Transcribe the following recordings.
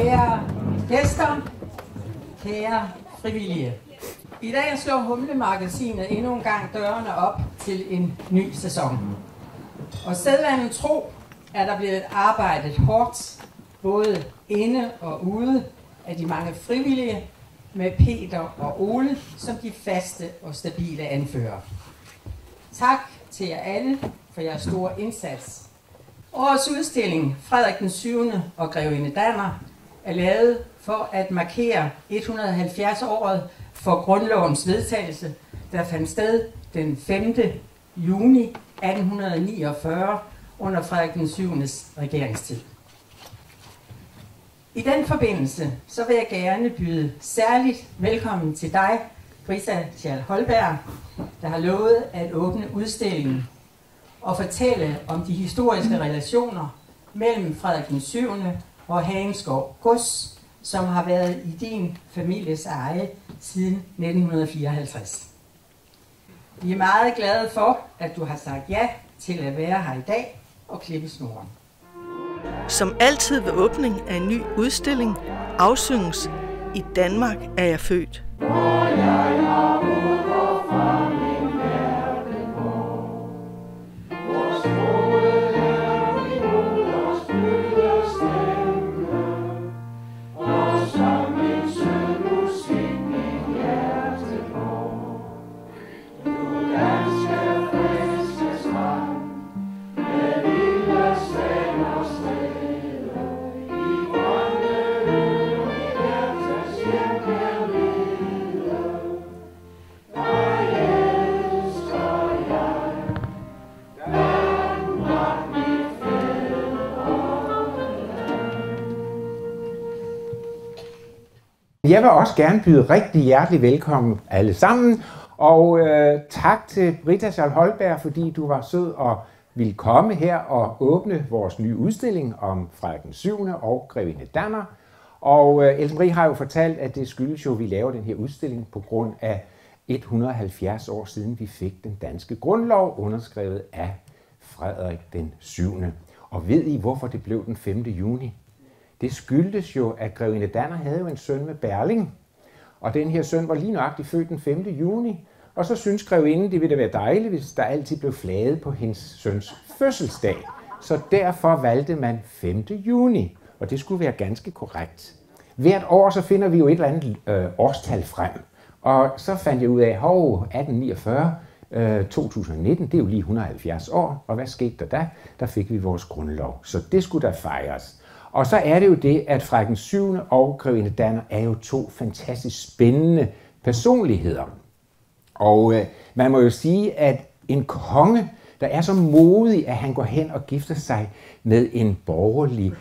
Kære gæster, kære frivillige. I dag slår Humle-magasinet endnu en gang dørene op til en ny sæson. Og sædvanen tro er der blevet arbejdet hårdt, både inde og ude af de mange frivillige, med Peter og Ole som de faste og stabile anfører. Tak til jer alle for jeres store indsats. Årets udstilling, Frederik den 7. og Grevinde Danner, er lavet for at markere 170-året for grundlovens vedtagelse, der fandt sted den 5. juni 1849 under Frederik den 7. regeringstid. I den forbindelse så vil jeg gerne byde særligt velkommen til dig, Britta Schall Holberg, der har lovet at åbne udstillingen og fortælle om de historiske relationer mellem Frederik den 7. og Hagenskov Gods, som har været i din families eje siden 1954. Vi er meget glade for, at du har sagt ja til at være her i dag og klippe snoren. Som altid ved åbning af en ny udstilling afsynges "I Danmark er jeg født". Jeg vil også gerne byde rigtig hjertelig velkommen alle sammen, og tak til Britta Schall Holberg, fordi du var sød og ville komme her og åbne vores nye udstilling om Frederik den 7. og Grevinde Danner. Og Else Marie har jo fortalt, at det skyldes jo, at vi laver den her udstilling på grund af 170 år siden, vi fik den danske grundlov underskrevet af Frederik den 7. Og ved I, hvorfor det blev den 5. juni? Det skyldtes jo, at Grevinde Danner havde jo en søn med Berling, og den her søn var lige nøjagtigt født den 5. juni, og så synes grevinden, det ville da være dejligt, hvis der altid blev flaget på hendes søns fødselsdag. Så derfor valgte man 5. juni, og det skulle være ganske korrekt. Hvert år så finder vi jo et eller andet årstal frem, og så fandt jeg ud af, 1849, 2019, det er jo lige 170 år, og hvad skete der da? Der fik vi vores grundlov, så det skulle der fejres. Og så er det jo det, at Frederik den 7. og Grevinde Danner er jo to fantastisk spændende personligheder. Og man må jo sige, at en konge, der er så modig, at han går hen og gifter sig med en borgerlig,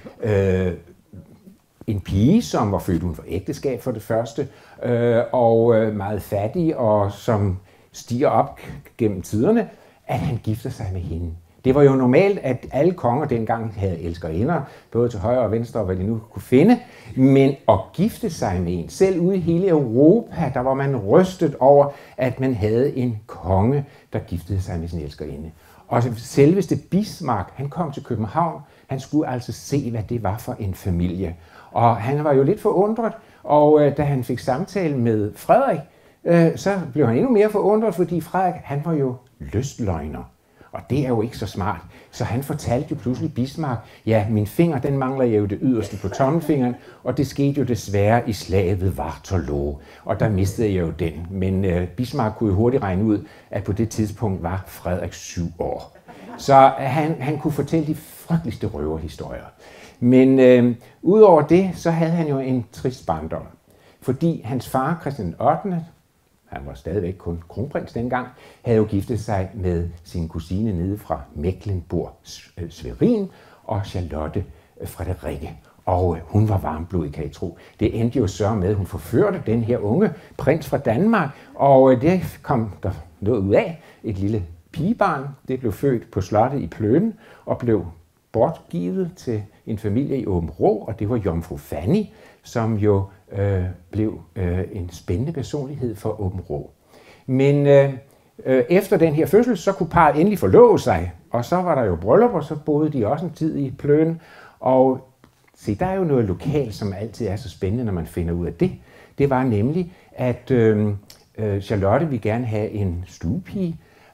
en pige, som var født uden for ægteskab for det første, og meget fattig, og som stiger op gennem tiderne, at han gifter sig med hende. Det var jo normalt, at alle konger dengang havde elskerinder, både til højre og venstre, hvad de nu kunne finde, men at gifte sig med en, selv ude i hele Europa, der var man rystet over, at man havde en konge, der giftede sig med sin elskerinde. Og selveste Bismarck, han kom til København, han skulle altså se, hvad det var for en familie. Og han var jo lidt forundret, og da han fik samtale med Frederik, så blev han endnu mere forundret, fordi Frederik, han var jo lystløgner. Og det er jo ikke så smart. Så han fortalte jo pludselig Bismarck, ja, min finger, den mangler jeg jo det yderste på tommelfingeren, og det skete jo desværre i slaget ved Waterloo. Og der mistede jeg jo den. Men Bismarck kunne jo hurtigt regne ud, at på det tidspunkt var Frederik 7 år. Så han kunne fortælle de frygteligste røverhistorier. Men udover det, så havde han jo en trist barndom. Fordi hans far, Christian 8., han var stadigvæk kun kronprins dengang, havde jo giftet sig med sin kusine nede fra Mecklenburg, Schwerin, og Charlotte Frederikke. Og hun var varmblodig, kan I tro. Det endte jo så med, at hun forførte den her unge prins fra Danmark, og det kom der noget ud af. Et lille pigebarn, det blev født på slottet i Plön og blev bortgivet til en familie i Aabenraa, og det var jomfru Fanny, som jo blev en spændende personlighed for Aabenraa. Men efter den her fødsel, så kunne parret endelig forlove sig, og så var der jo bryllup, og så boede de også en tid i Plön, og Se, der er jo noget lokalt, som altid er så spændende, når man finder ud af det. Det var nemlig, at Charlotte ville gerne have en stuepige,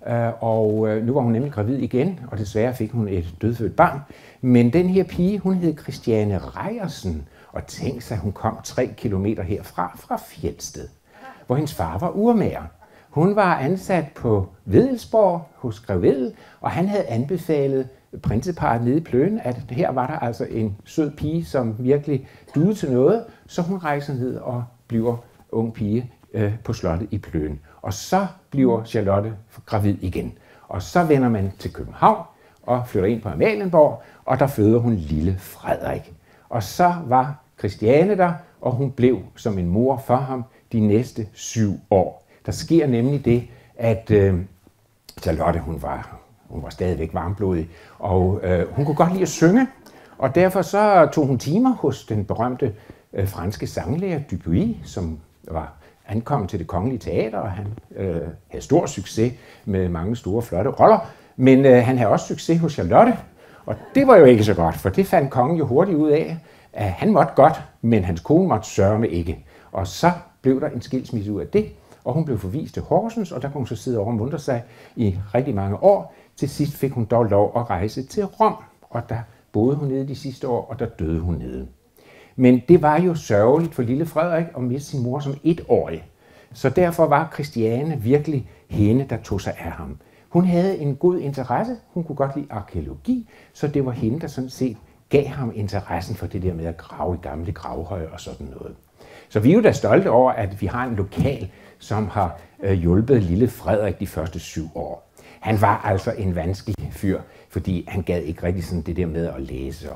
og nu var hun nemlig gravid igen, og desværre fik hun et dødfødt barn. Men den her pige, hun hed Christiane Reiersen, og tænk sig, hun kom 3 kilometer herfra, fra Fjeldsted, hvor hendes far var urmager. Hun var ansat på Wedelsborg hos Grev Wedel, og han havde anbefalet prinseparret nede i Pløen, at her var der altså en sød pige, som virkelig duede til noget, så hun rejser ned og bliver ung pige på slottet i Pløen. Og så bliver Charlotte gravid igen. Og så vender man til København og flytter ind på Amalienborg, og der føder hun lille Frederik. Og så var Christiane der, og hun blev som en mor for ham de næste 7 år. Der sker nemlig det, at Charlotte, hun var stadigvæk varmblodig, og hun kunne godt lide at synge, og derfor så tog hun timer hos den berømte franske sanglærer Dupuy, som var ankommet til Det Kongelige Teater, og han havde stor succes med mange store, flotte roller, men han havde også succes hos Charlotte, og det var jo ikke så godt, for det fandt kongen jo hurtigt ud af, at han måtte godt, men hans kone måtte sørme ikke. Og så blev der en skilsmisse ud af det, og hun blev forvist til Horsens, og der kunne hun så sidde over og muntre sig i rigtig mange år. Til sidst fik hun dog lov at rejse til Rom, og der boede hun nede de sidste år, og der døde hun nede. Men det var jo sørgeligt for lille Frederik at miste sin mor som 1-årig. Så derfor var Christiane virkelig hende, der tog sig af ham. Hun havde en god interesse, hun kunne godt lide arkæologi, så det var hende, der sådan set gav ham interessen for det der med at grave i gamle gravhøje og sådan noget. Så vi er jo da stolte over, at vi har en lokal, som har hjulpet lille Frederik de første 7 år. Han var altså en vanskelig fyr, fordi han gad ikke rigtig sådan det der med at læse,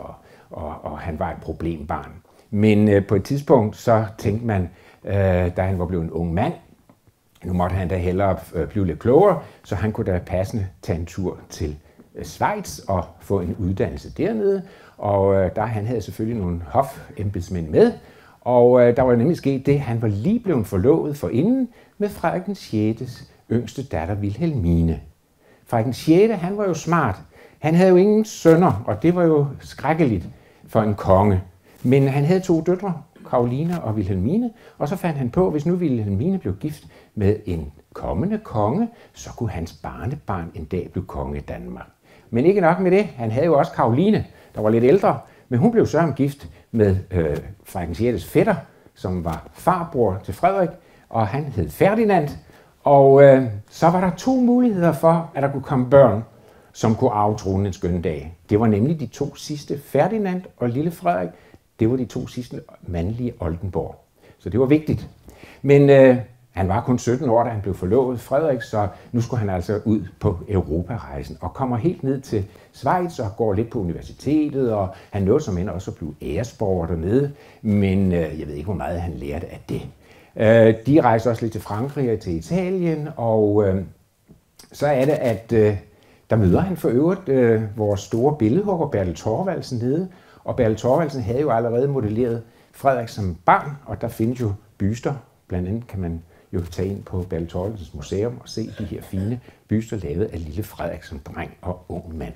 og han var et problembarn. Men på et tidspunkt så tænkte man, da han var blevet en ung mand, nu måtte han da hellere blive lidt klogere, så han kunne da passende tage en tur til Schweiz og få en uddannelse dernede. Og der han havde selvfølgelig nogle hofembedsmænd med, og der var nemlig sket det, han var lige blevet forlovet forinden med Frederik den 6. yngste datter Vilhelmine. Frederik den 6. han var jo smart. Han havde jo ingen sønner, og det var jo skrækkeligt for en konge. Men han havde 2 døtre, Caroline og Vilhelmine, og så fandt han på, at hvis nu Vilhelmine blev gift med en kommende konge, så kunne hans barnebarn en dag blive konge i Danmark. Men ikke nok med det, han havde jo også Caroline, der var lidt ældre, men hun blev så gift med Frederik den 6. fætter, som var farbror til Frederik, og han hed Ferdinand. Og så var der 2 muligheder for, at der kunne komme børn, som kunne arve tronen en skøn dag. Det var nemlig de 2 sidste, Ferdinand og lille Frederik. Det var de 2 sidste mandlige Oldenborg. Så det var vigtigt. Men han var kun 17 år, da han blev forlovet Frederik, så nu skulle han altså ud på Europarejsen og kommer helt ned til Schweiz og går lidt på universitetet, og han nåede som end også at blive æresborger dernede, men jeg ved ikke, hvor meget han lærte af det. De rejste også lidt til Frankrig og til Italien, og så er det, at der møder han for øvrigt vores store billedhugger Bertel Thorvaldsen nede, og Bertel Thorvaldsen havde jo allerede modelleret Frederik som barn, og der findes jo byster. Blandt andet kan man jo tage ind på Bertel Thorvaldsens museum og se de her fine byster lavet af lille Frederik som dreng og ung mand.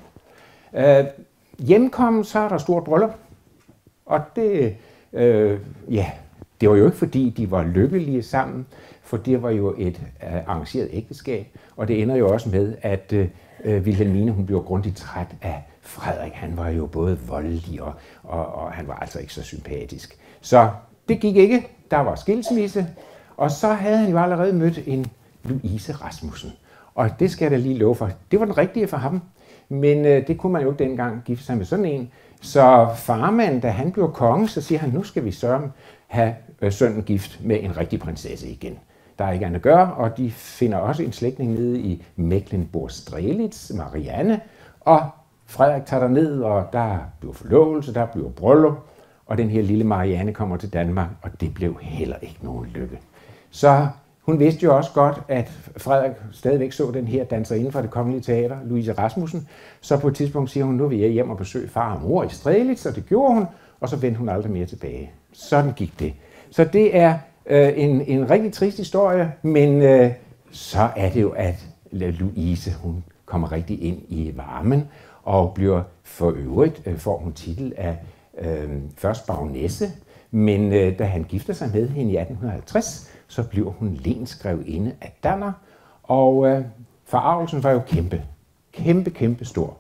Hjemkommen, så er der stort bryllup, og det var jo ikke fordi, de var lykkelige sammen, for det var jo et arrangeret ægteskab, og det ender jo også med, at Vilhelmine, hun blev grundigt træt af Frederik. Han var jo både voldelig, og han var altså ikke så sympatisk. Så det gik ikke. Der var skilsmisse, og så havde han jo allerede mødt en Louise Rasmussen. Og det skal jeg da lige love for. Det var den rigtige for ham, men det kunne man jo ikke dengang gifte sig med sådan en. Så farmand, da han blev konge, så siger han, nu skal vi sørge have sønnen gift med en rigtig prinsesse igen. Der er ikke andet at gøre, og de finder også en slægtning nede i Mecklenburg-Strelitz, Marianne, og Frederik tager ned, og der bliver forlovelse, der bliver bryllup, og den her lille Marianne kommer til Danmark, og det blev heller ikke nogen lykke. Så hun vidste jo også godt, at Frederik stadigvæk så den her danserinde fra Det Kongelige Teater, Louise Rasmussen, så på et tidspunkt siger hun, nu vil jeg hjem og besøge far og mor i Strelitz, og det gjorde hun, og så vendte hun aldrig mere tilbage. Sådan gik det. Så det er en rigtig trist historie, men så er det jo, at Louise, hun kommer rigtig ind i varmen, og bliver for øvrigt, får hun titel af først baronesse, men da han gifter sig med hende i 1850, så bliver hun lensgrevinde af Danner, og forarvelsen var jo kæmpe stor.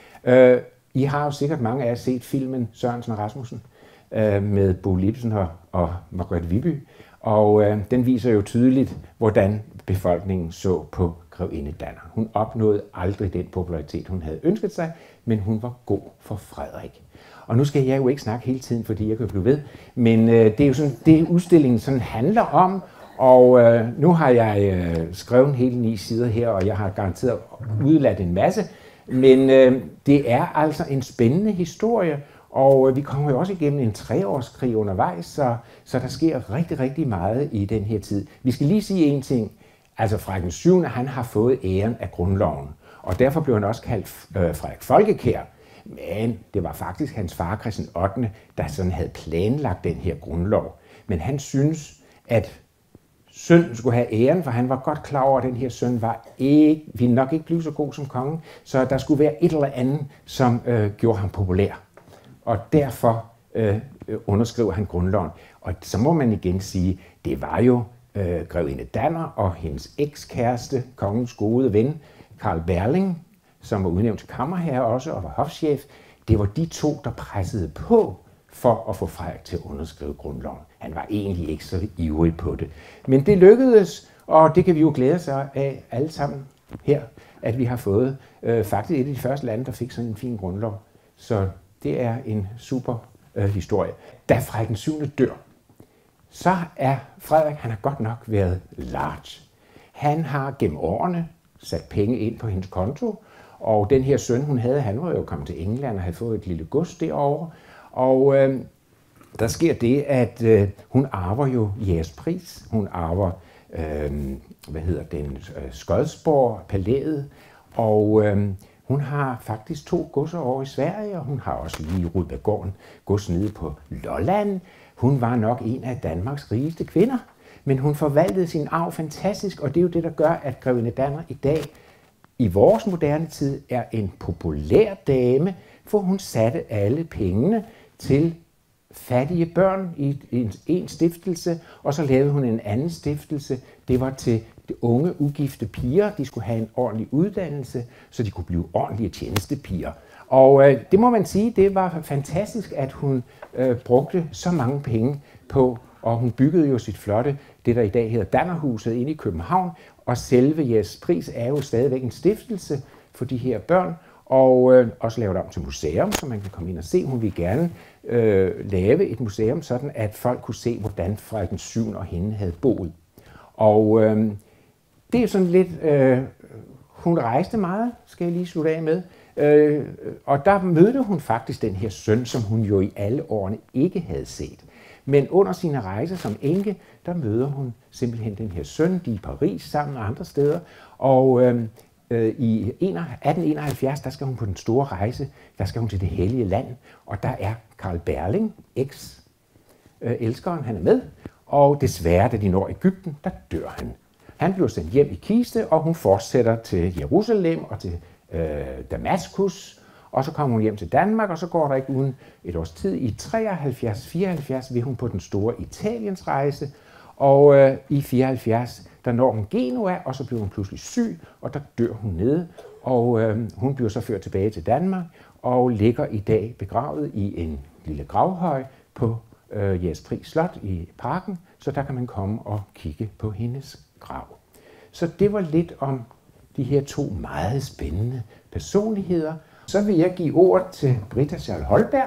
I har jo sikkert mange af jer set filmen Sørensen og Rasmussen med Bo Lipsen og Margrethe Viby, og den viser jo tydeligt, hvordan befolkningen så på grevinde Danner. Hun opnåede aldrig den popularitet, hun havde ønsket sig, men hun var god for Frederik. Og nu skal jeg jo ikke snakke hele tiden, fordi jeg kan blive ved, men det er jo sådan, det udstillingen sådan handler om, og nu har jeg skrevet en hele 9 sider her, og jeg har garanteret udladt en masse, men det er altså en spændende historie, og vi kommer jo også igennem en 3-årskrig undervejs, så der sker rigtig meget i den her tid. Vi skal lige sige en ting, altså Frederik den 7. han har fået æren af grundloven, og derfor blev han også kaldt Frederik Folkekær, men det var faktisk hans far Christian 8., der sådan havde planlagt den her grundlov. Men han synes, at sønnen skulle have æren, for han var godt klar over, at den her søn ville nok ikke blive så god som kongen, så der skulle være et eller andet, som gjorde ham populær. Og derfor underskriver han grundloven. Og så må man igen sige, det var jo grevinde Danner og hendes ekskæreste, kongens gode ven, Carl Berling, som var udnævnt til kammerherre også og var hofchef. Det var de to, der pressede på for at få Frederik til at underskrive grundloven. Han var egentlig ikke så ivrig på det. Men det lykkedes, og det kan vi jo glæde os af alle sammen her, at vi har fået faktisk et af de første lande, der fik sådan en fin grundlov. Så det er en super historie. Da Frederik den 7. dør, så er Frederik, han har godt nok været large. Han har gennem årene sat penge ind på hendes konto, og den her søn, hun havde, han var jo kommet til England og havde fået et lille gods derovre. Og der sker det, at hun arver jo Jægerspris. Hun arver, Skodsborg Palæet, og hun har faktisk 2 godser over i Sverige, og hun har også lige Rudberggården gods nede på Lolland. Hun var nok en af Danmarks rigeste kvinder, men hun forvaltede sin arv fantastisk, og det er jo det, der gør, at grevinde Danner i dag, i vores moderne tid, er en populær dame, for hun satte alle pengene til fattige børn i en stiftelse, og så lavede hun en anden stiftelse. Det var til de unge, ugifte piger. De skulle have en ordentlig uddannelse, så de kunne blive ordentlige tjenestepiger. Og det må man sige, det var fantastisk, at hun brugte så mange penge på, og hun byggede jo sit flotte, det der i dag hedder Dannerhuset inde i København, og selve Jægerspris er jo stadigvæk en stiftelse for de her børn, og også lavet om til museum, så man kan komme ind og se. Hun ville gerne lave et museum, sådan at folk kunne se, hvordan Frederik den 7. og hende havde boet. Og det er sådan lidt, hun rejste meget, skal jeg lige slutte af med, og der mødte hun faktisk den her søn, som hun jo i alle årene ikke havde set. Men under sine rejser som enke, der møder hun simpelthen den her søn, de er i Paris sammen og andre steder, og i 1871, der skal hun på den store rejse, der skal hun til det hellige land, og der er Carl Berling, elskeren, han er med, og desværre, da de når Egypten, der dør han. Han bliver sendt hjem i kiste, og hun fortsætter til Jerusalem og til Damaskus, og så kommer hun hjem til Danmark, og så går der ikke uden et års tid. I 73-74 vil hun på den store Italiens rejse, og i 74, der når hun Genua, og så bliver hun pludselig syg, og der dør hun nede, og hun bliver så ført tilbage til Danmark, og ligger i dag begravet i en lille gravhøj på Jægerspris Slot i parken, så der kan man komme og kigge på hendes grav. Så det var lidt om de her 2 meget spændende personligheder. Så vil jeg give ordet til Britta Schall Holberg.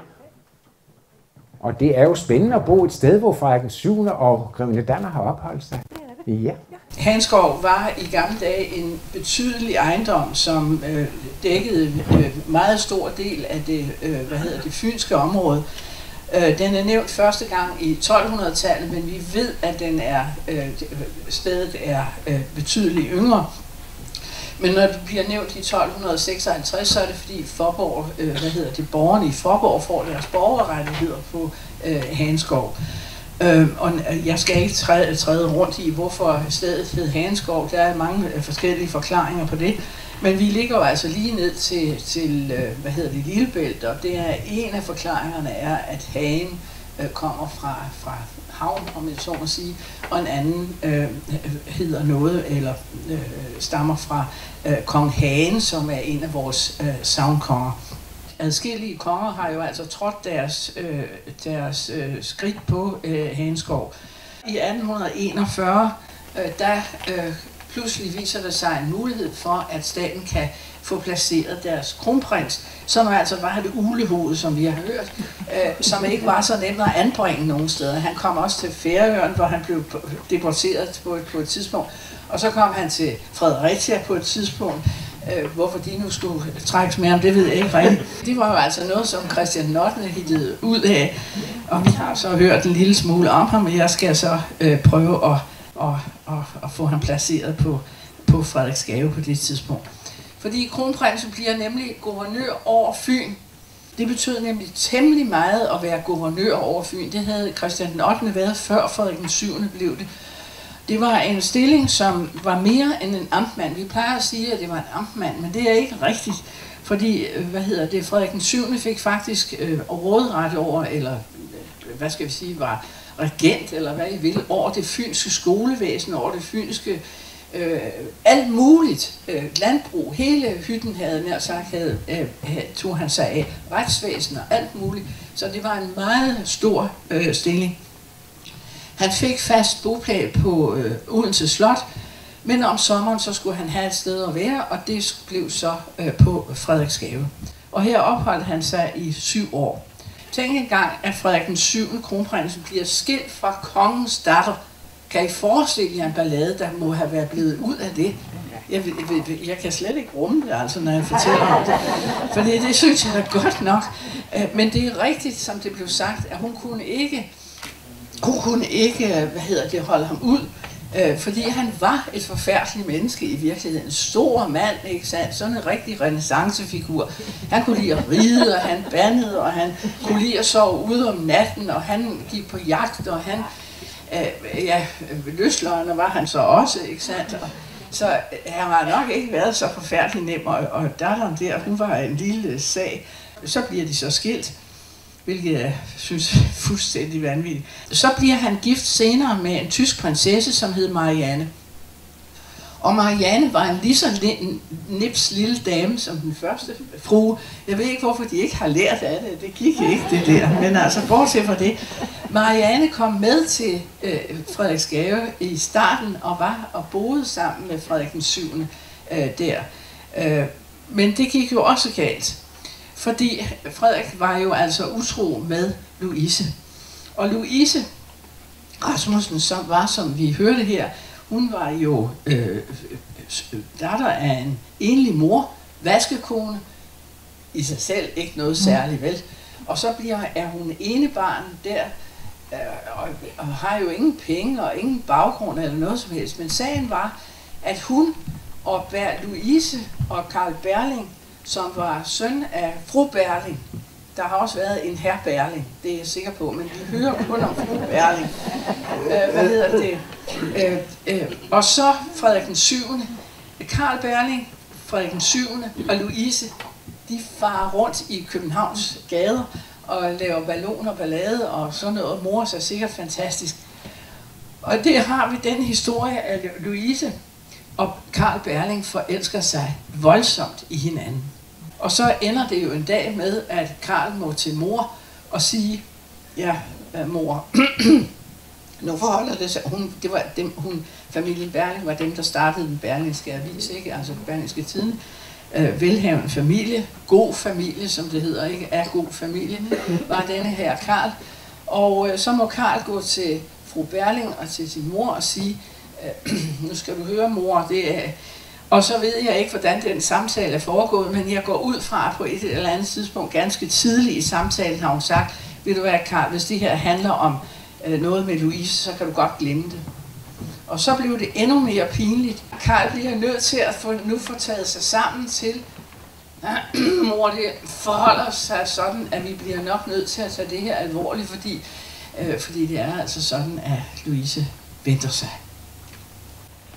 Og det er jo spændende at bo et sted, hvor Frederik den 7. og grevinde Danner har opholdt sig. Ja. Hanskov var i gamle dage en betydelig ejendom, som dækkede meget stor del af det fynske område. Den er nævnt første gang i 1200-tallet, men vi ved, at stedet er betydeligt yngre. Men når det bliver nævnt i 1256, så er det fordi borgerne i Fåborg får deres borgerrettigheder på Hanskov. Og jeg skal ikke træde rundt i, hvorfor stedet hed Hanskov. Der er mange forskellige forklaringer på det. Men vi ligger jo altså lige ned til Lillebælt, og det er en af forklaringerne er, at Hagen kommer fra havn, om jeg så må sige, og en anden hedder noget, eller stammer fra kong Hagen, som er en af vores sagnkonger. Adskillige konger har jo altså trådt deres skridt på Hagenskov. I 1841, pludselig viser der sig en mulighed for, at staten kan få placeret deres kronprins, som altså var det ulehoved, som vi har hørt, som ikke var så nemt at anbringe nogen steder. Han kom også til Færøerne, hvor han blev deporteret på et tidspunkt, og så kom han til Fredericia på et tidspunkt. Hvorfor de nu skulle trækkes med ham, det ved jeg ikke rigtigt. Det var jo altså noget, som Christian 8. hittede ud af, og vi har så hørt en lille smule om ham, og jeg skal så prøve at få ham placeret på Frederiksgave på det tidspunkt. Fordi kronprinsen bliver nemlig guvernør over Fyn. Det betød nemlig temmelig meget at være guvernør over Fyn. Det havde Christian 8. været før Frederik den 7. blev det. Det var en stilling, som var mere end en amtmand. Vi plejer at sige, at det var en amtmand, men det er ikke rigtigt. Fordi, Frederik den 7. fik faktisk råderet over, eller hvad skal vi sige, var regent, eller hvad I vil, over det fynske skolevæsen, over det fynske alt muligt landbrug. Hele hytten havde nær sagt, tog han sig af retsvæsen og alt muligt. Så det var en meget stor stilling. Han fik fast bopæl på Odense Slot, men om sommeren så skulle han have et sted at være, og det blev så på Frederiksgave. Og her opholdt han sig i 7 år. Tænk engang, at Frederik den 7. kronprinsen bliver skilt fra kongens datter. Kan I forestille jer en ballade, der må have været blevet ud af det? Jeg kan slet ikke rumme det, altså, når jeg fortæller om det. For det synes jeg er godt nok. Men det er rigtigt, som det blev sagt, at hun kunne ikke holde ham ud, fordi han var et forfærdeligt menneske i virkeligheden. En stor mand, ikke sandt? Sådan en rigtig renæssancefigur. Han kunne lide at ride, og han bandede, og han kunne lide at sove ude om natten, og han gik på jagt, og han, løsløgner var han så også, ikke sandt? Så han har nok ikke været så forfærdelig nem, og datteren der, hun var en lille sag. Så bliver de så skilt, hvilket jeg synes er fuldstændig vanvittigt. Så bliver han gift senere med en tysk prinsesse, som hed Marianne. Og Marianne var en lige så nips lille dame som den første frue. Jeg ved ikke, hvorfor de ikke har lært af det. Det gik ikke, det der. Men altså, bortset fra det. Marianne kom med til Frederiksgave i starten og boede sammen med Frederik den 7. Der. Men det gik jo også galt. Fordi Frederik var jo altså utro med Louise. Og Louise Rasmussen, som var, som vi hørte her, hun var jo datter af en enlig mor, vaskekone, i sig selv ikke noget særligt, vel? Og så er hun enebarn der, og har jo ingen penge og ingen baggrund eller noget som helst. Men sagen var, at hun og Louise og Karl Berling, som var søn af fru Berling. Der har også været en herr Berling, det er jeg sikker på, men vi hører kun om fru Berling. Og så Frederik den 7. Karl Berling, Frederik den 7. og Louise, de farer rundt i Københavns gader og laver ballon og ballade og sådan noget. Mor er sikkert fantastisk. Og det har vi den historie, at Louise og Karl Berling forelsker sig voldsomt i hinanden. Og så ender det jo en dag med, at Karl må til mor og sige, ja, mor, nu forholder det sig, familien Berling var dem, der startede den berlingske avis, ikke? Altså Berlingske Tidende. Velhavende familie, god familie, som det hedder, ikke? Er god familie, var denne her Karl. Og så må Karl gå til fru Berling og til sin mor og sige, nu skal du høre, mor, det er... Og så ved jeg ikke, hvordan den samtale er foregået, men jeg går ud fra på et eller andet tidspunkt, ganske tidligt i samtalen, har hun sagt, vil du være Karl, hvis det her handler om noget med Louise, så kan du godt glemme det. Og så blev det endnu mere pinligt. Karl bliver nødt til at få taget sig sammen til, mor, det forholder sig sådan, at vi bliver nok nødt til at tage det her alvorligt, fordi det er altså sådan, at Louise venter sig.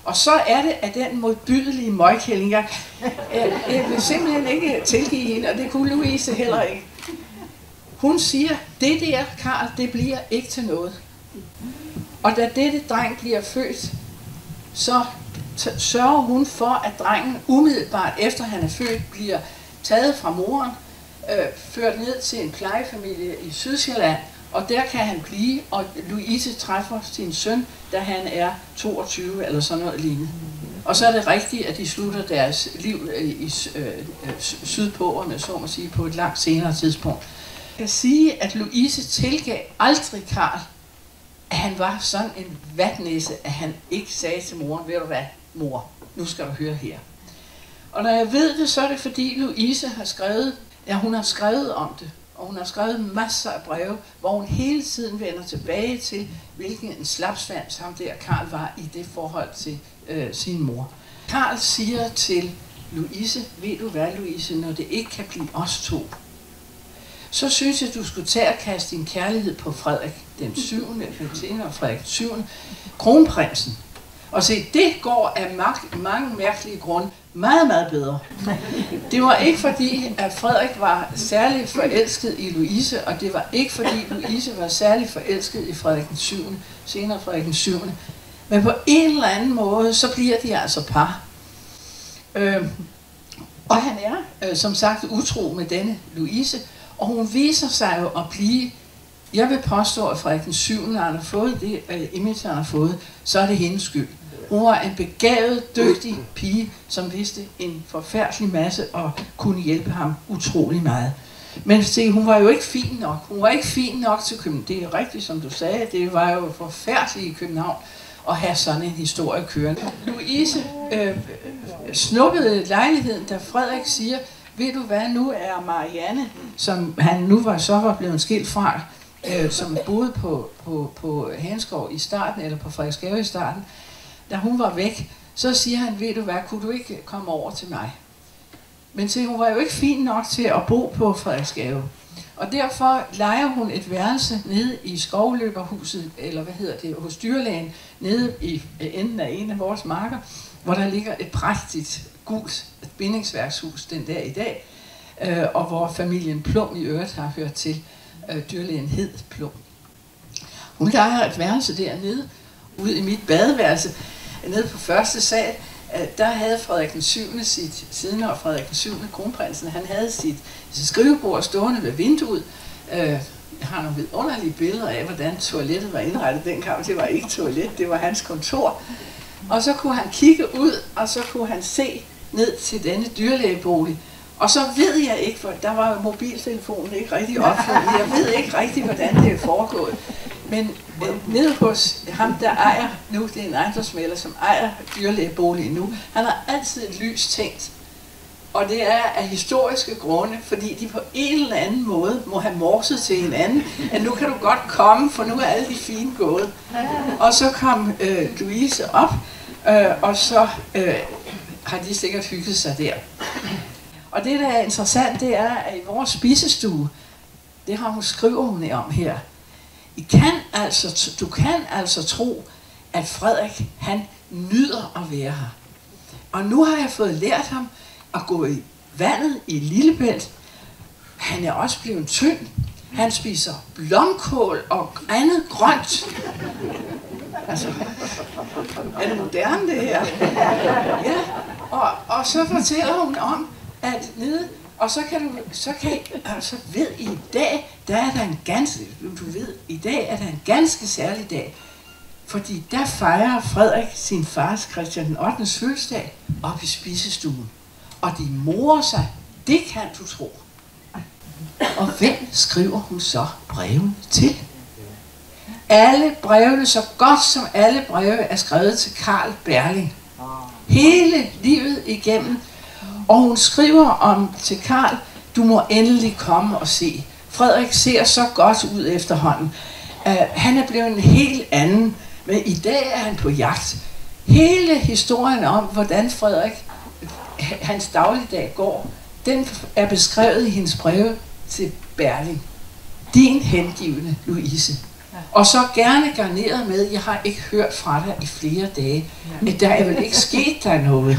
Og så er det af den modbydelige møgkælling. Jeg vil simpelthen ikke tilgive hende, og det kunne Louise heller ikke. Hun siger, det der, Karl, det bliver ikke til noget. Og da dette dreng bliver født, så sørger hun for, at drengen umiddelbart efter han er født, bliver taget fra moren, ført ned til en plejefamilie i Sydsjælland, og der kan han blive, og Louise træffer sin søn, da han er 22 eller sådan noget lignende. Og så er det rigtigt, at de slutter deres liv sydpå, om jeg så må sige, på et langt senere tidspunkt. Jeg kan sige, at Louise tilgav aldrig Karl, at han var sådan en vatnæse, at han ikke sagde til moren, ved du hvad, mor, nu skal du høre her. Og når jeg ved det, så er det fordi Louise har skrevet, ja, hun har skrevet om det, og hun har skrevet masser af breve, hvor hun hele tiden vender tilbage til, hvilken en slapsvans ham der Karl var i det forhold til sin mor. Karl siger til Louise, ved du hvad, Louise, når det ikke kan blive os to, så synes jeg, du skulle tage og kaste din kærlighed på Frederik den 7. og Frederik den 7. kronprinsen. Og se, det går af mange mærkelige grunde meget, meget bedre. Det var ikke fordi, at Frederik var særlig forelsket i Louise, og det var ikke fordi, Louise var særlig forelsket i Frederik den 7., senere Frederik den 7. Men på en eller anden måde, så bliver de altså par. Og han er, som sagt, utro med denne Louise, og hun viser sig jo at blive, jeg vil påstå, at Frederik den 7., når han har fået det image, han har fået, så er det hendes skyld. Hun var en begavet, dygtig pige, som vidste en forfærdelig masse og kunne hjælpe ham utrolig meget. Men se, hun var jo ikke fin nok. Hun var ikke fin nok til København. Det er rigtigt, som du sagde. Det var jo forfærdeligt i København at have sådan en historie kørende. Louise snuppede lejligheden, da Frederik siger, ved du hvad, nu er Marianne, som han nu var blevet skilt fra, som boede på Hanskov i starten, eller på Frederiksgave i starten, da hun var væk, så siger han, ved du hvad, kunne du ikke komme over til mig? Men se, hun var jo ikke fin nok til at bo på Frederiksgave. Og derfor lejer hun et værelse nede i Skovløberhuset, eller hvad hedder det, hos dyrlægen, nede i enden af en af vores marker, hvor der ligger et prægtigt gult bindingsværkshus den dag i dag, og hvor familien Plum i øvrigt har hørt til. Dyrlægen hed Plum. Hun lejer et værelse dernede, ude i mit badeværelse, nede på første sal. Der havde Frederik den 7. senere Frederik den 7. kronprinsen, han havde sit skrivebord stående ved vinduet. Jeg har nogle vidunderlige billeder af, hvordan toilettet var indrettet dengang. Det var ikke toilet, det var hans kontor. Og så kunne han kigge ud, og så kunne han se ned til denne dyrlægebolig. Og så ved jeg ikke, for der var mobiltelefonen ikke rigtig opfundet. Jeg ved ikke rigtig, hvordan det er foregået. Men nede hos ham, der ejer nu, det er en ejendomsmægler, som ejer dyrlægeboligen nu, han har altid et lys tænkt. Og det er af historiske grunde, fordi de på en eller anden måde må have morset til hinanden, at nu kan du godt komme, for nu er alle de fine gået. Og så kom Louise op, og så har de sikkert hygget sig der. Og det, der er interessant, det er, at i vores spisestue, det skriver hun om her, du kan altså tro, at Frederik, han nyder at være her. Og nu har jeg fået lært ham at gå i vandet i Lillebælt. Han er også blevet tynd. Han spiser blomkål og andet grønt. Altså, er det moderne det her? Ja, og så fortæller hun om, at nede, og så ved I dag, der er der i dag er der en ganske særlig dag, fordi der fejrer Frederik sin fars Christian den 8. fødselsdag op i spisestuen, og de morer sig, det kan du tro. Og hvem skriver hun så brevene til? Alle brevene, så godt som alle breve, er skrevet til Carl Berling. Hele livet igennem. Og hun skriver til Carl, du må endelig komme og se. Frederik ser så godt ud efterhånden. Han er blevet en helt anden, men i dag er han på jagt. Hele historien om, hvordan Frederik, hans dagligdag går, den er beskrevet i hendes breve til Berling. Din hengivne Louise. Og så gerne garneret med, jeg har ikke hørt fra dig i flere dage. Der er vel ikke sket der noget.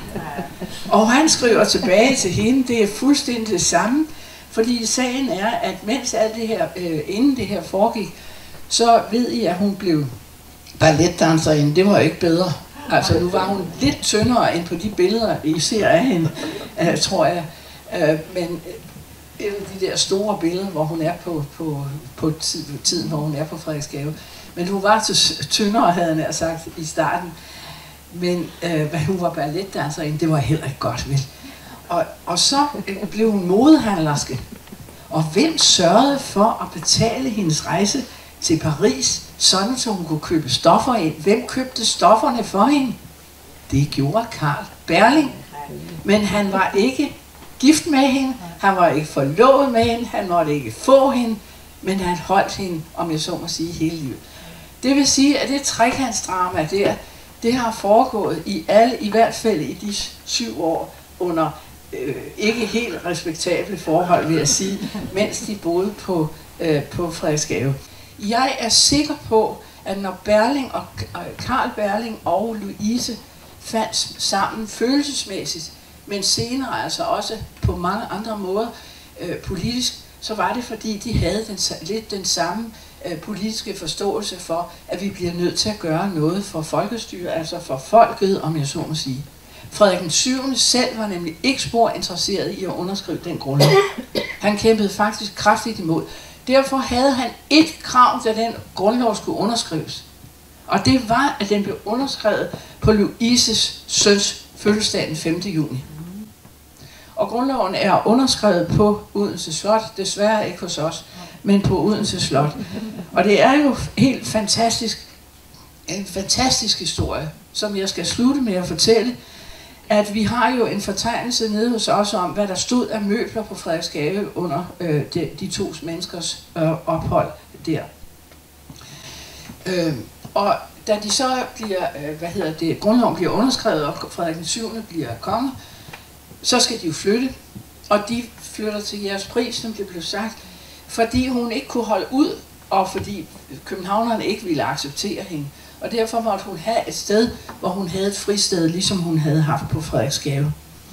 Og han skriver tilbage til hende, det er fuldstændig det samme. Fordi sagen er, at mens alt det her, inden det her foregik, så ved I, at hun blev balletdanserinde. Det var ikke bedre. Altså nu var hun lidt tyndere end på de billeder, I ser af hende, tror jeg. Men et af de der store billeder, hvor hun er på tiden, hvor hun er på Frederiksgave. Men hun var så tyndere, havde han sagt i starten. Men hun var balletdanserinde, det var heller ikke godt, vel? Og så blev hun modehandlerske. Og hvem sørgede for at betale hendes rejse til Paris, sådan så hun kunne købe stoffer ind? Hvem købte stofferne for hende? Det gjorde Carl Berling. Men han var ikke gift med hende, han var ikke forlovet med hende, han måtte ikke få hende, men han holdt hende, om jeg så må sige, hele livet. Det vil sige, at det trekantsdrama der, det har foregået i hvert fald i de 7 år under ikke helt respektable forhold, vil jeg sige, mens de boede på Frederiksgave. Jeg er sikker på, at når Berling og Carl Berling og Louise fandt sammen følelsesmæssigt, men senere altså også på mange andre måder politisk, så var det fordi, de havde lidt den samme politiske forståelse for, at vi bliver nødt til at gøre noget for folkestyre, altså for folket, om jeg så må sige. Frederik den 7. selv var nemlig ikke spor interesseret i at underskrive den grundlov. Han kæmpede faktisk kraftigt imod. Derfor havde han et krav, da den grundlov skulle underskrives. Og det var, at den blev underskrevet på Louises søns fødselsdag den 5. juni. Og grundloven er underskrevet på Odense Slot, desværre ikke hos os, men på Odense Slot. Og det er jo helt fantastisk, en fantastisk historie, som jeg skal slutte med at fortælle, at vi har jo en fortegnelse nede hos os om, hvad der stod af møbler på Frederiksgave under de 2 menneskers ophold der. Og da de så bliver, grundloven bliver underskrevet, og Frederik den 7. bliver konge, så skal de jo flytte, og de flytter til Jægerspris, som det blev sagt, fordi hun ikke kunne holde ud, og fordi københavnerne ikke ville acceptere hende. Og derfor måtte hun have et sted, hvor hun havde et fristed, ligesom hun havde haft på Frederiksgave.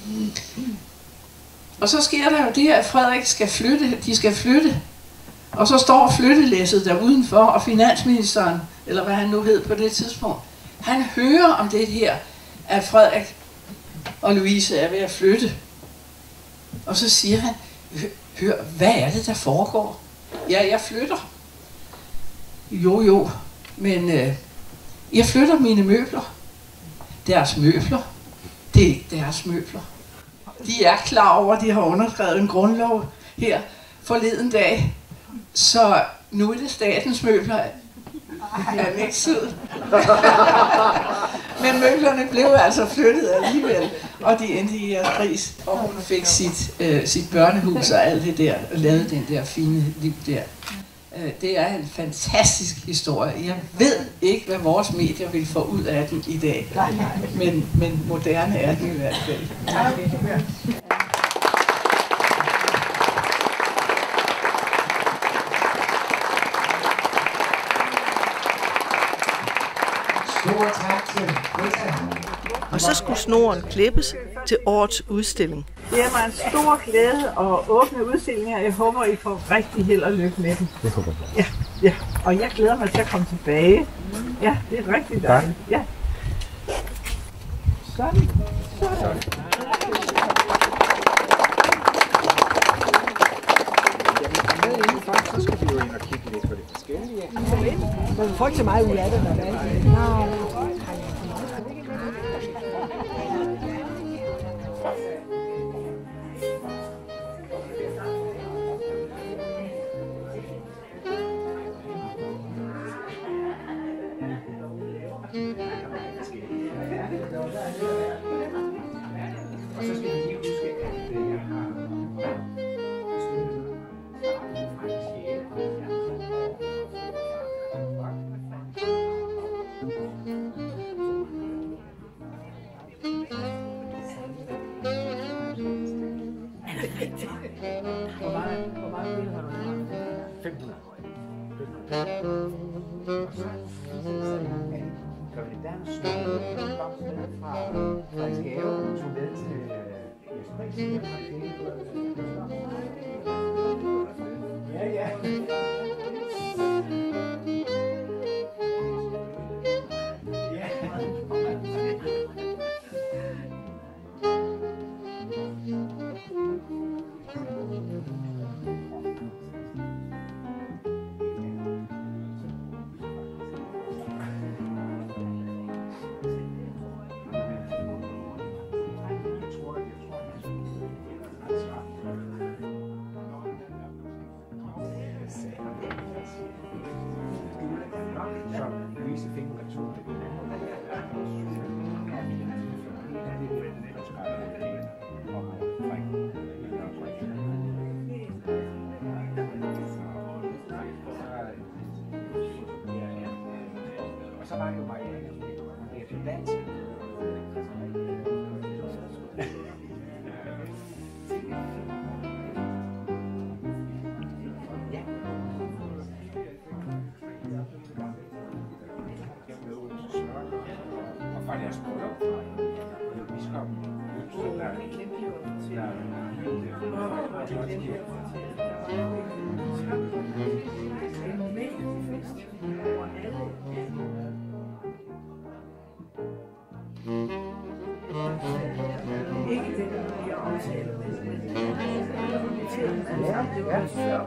Og så sker der jo det, at Frederik skal flytte, de skal flytte. Og så står flyttelæsset der udenfor, og finansministeren, eller hvad han nu hed på det tidspunkt, han hører om det her, at Frederik og Louise er ved at flytte. Og så siger han, hør, hvad er det, der foregår? Ja, jeg flytter. Jo, men jeg flytter mine møbler. Deres møbler, det er ikke deres møbler. De er klar over, at de har underskrevet en grundlov her forleden dag. Så nu er det statens møbler. Er den ikke sød? Men møblerne blev altså flyttet alligevel, og de endte i Jægerspris, og hun fik sit børnehus og alt det der, og lavede den der fine liv der. Det er en fantastisk historie. Jeg ved ikke, hvad vores medier vil få ud af den i dag, men moderne er den i hvert fald. Og så skulle snoren klippes til årets udstilling. Det er mig en stor glæde at åbne udstillingen her. Jeg håber, I får rigtig held og lykke med den. Det håber jeg. Ja. Og jeg glæder mig til at komme tilbage. Ja, det er rigtig dejligt. Ja. Sådan. Så skal vi jo ind og kigge lidt på det forskellige. Man får ikke så meget ud af det, når det er. Og så skal vi lige huske, at jeg har Hvor meget har du? 500. Så var det jo mig, det er til dansk. Og fra deres bryllup, biskoppen, Ikke det, jeg omtaler med, men det var før,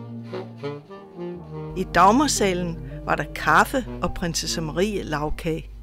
I Dagmarsalen var der kaffe og prinsesse Marie lagkage.